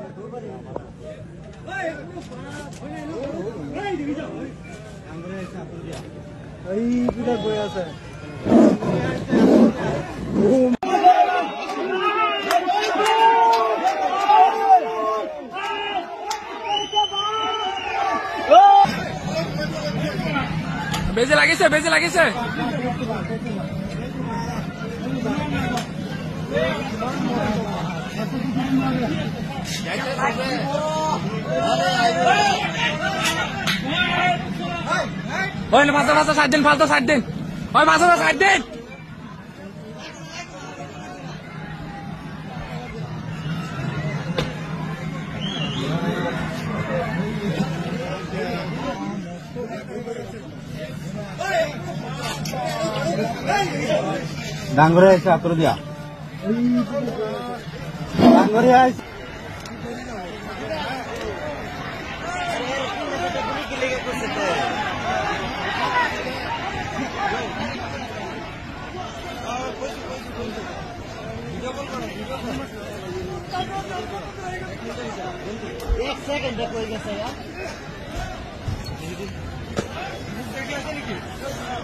এই বিরাট বই আছে বেজে লাগিছে বেজে লাগিছে ওই মাথা মাথা 60 দিন ফালতো 60 দিন ওই মাথা 60 দিন ডাঙ্গরে এসে আতর দিয়া ডাঙ্গরে আইস एक सेकंड कोई कैसे यार